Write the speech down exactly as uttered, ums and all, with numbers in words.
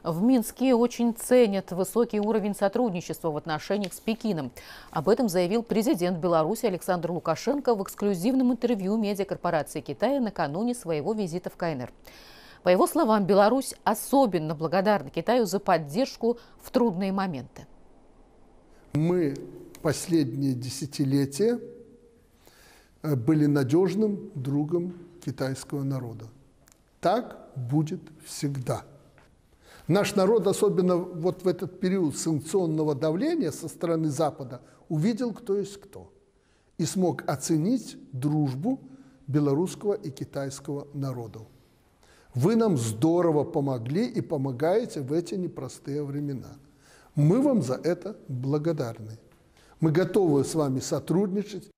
В Минске очень ценят высокий уровень сотрудничества в отношениях с Пекином. Об этом заявил президент Беларуси Александр Лукашенко в эксклюзивном интервью медиакорпорации Китая накануне своего визита в КНР. По его словам, Беларусь особенно благодарна Китаю за поддержку в трудные моменты. Мы последние десятилетия были надежным другом китайского народа. Так будет всегда. Наш народ, особенно вот в этот период санкционного давления со стороны Запада, увидел, кто есть кто, и смог оценить дружбу белорусского и китайского народов. Вы нам здорово помогли и помогаете в эти непростые времена. Мы вам за это благодарны. Мы готовы с вами сотрудничать